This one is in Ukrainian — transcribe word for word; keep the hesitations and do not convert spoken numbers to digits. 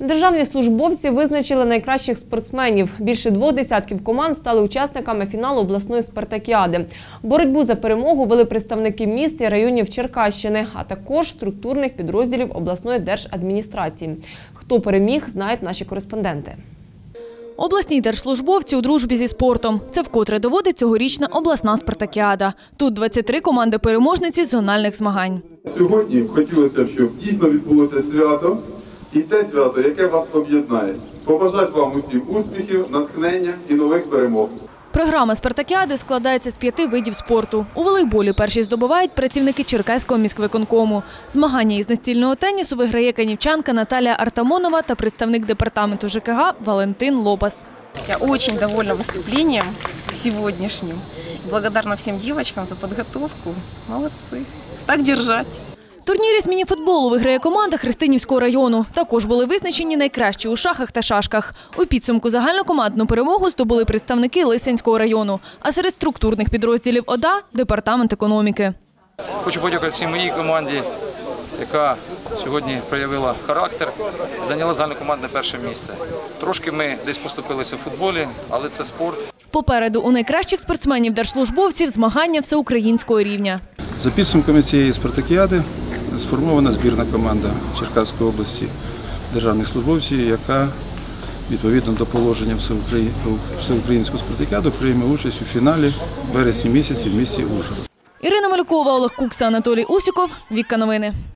Державні службовці визначили найкращих спортсменів. Більше двох десятків команд стали учасниками фіналу обласної спартакіади. Боротьбу за перемогу вели представники міст і районів Черкащини, а також структурних підрозділів обласної держадміністрації. Хто переміг, знають наші кореспонденти. Обласні держслужбовці у дружбі зі спортом. Це вкотре доводить цьогорічна обласна спартакіада. Тут двадцять три команди-переможниці зональних змагань. Сьогодні хотілося б, щоб дійсно відбулося свято і те свято, яке вас об'єднає. Побажати вам усім успіхів, натхнення і нових перемог. Програма спартакіади складається з п'яти видів спорту. У волейболі перші здобувають працівники Черкаського міськвиконкому. Змагання із настільного тенісу виграє канівчанка Наталія Артамонова та представник департаменту ЖКГ Валентин Лобас. Я очень довольна выступлением сегодняшним. Благодарна всем девочкам за подготовку. Молодцы. Так держать. Турнір із мініфутболу виграє команда Христинівського району. Також були визначені найкращі у шахах та шашках. У підсумку загальнокомандну перемогу здобули представники Лисянського району. А серед структурних підрозділів ОДА – департамент економіки. Хочу подякувати всій моїй команді, яка сьогодні проявила характер, зайняла загальнокомандне перше місце. Трошки ми десь поступилися в футболі, але це спорт. Попереду у найкращих спортсменів-держслужбовців змагання всеукраїнського рівня. За підсумками цієї спартакіади сформована збірна команда Черкаської області державних службовців, яка відповідно до положення всеукраїнського спартакіаду прийме участь у фіналі в вересні місяці в місті Ужгород. Ірина Малюкова, Олег Кукса, Анатолій Усіков. Вікка новини.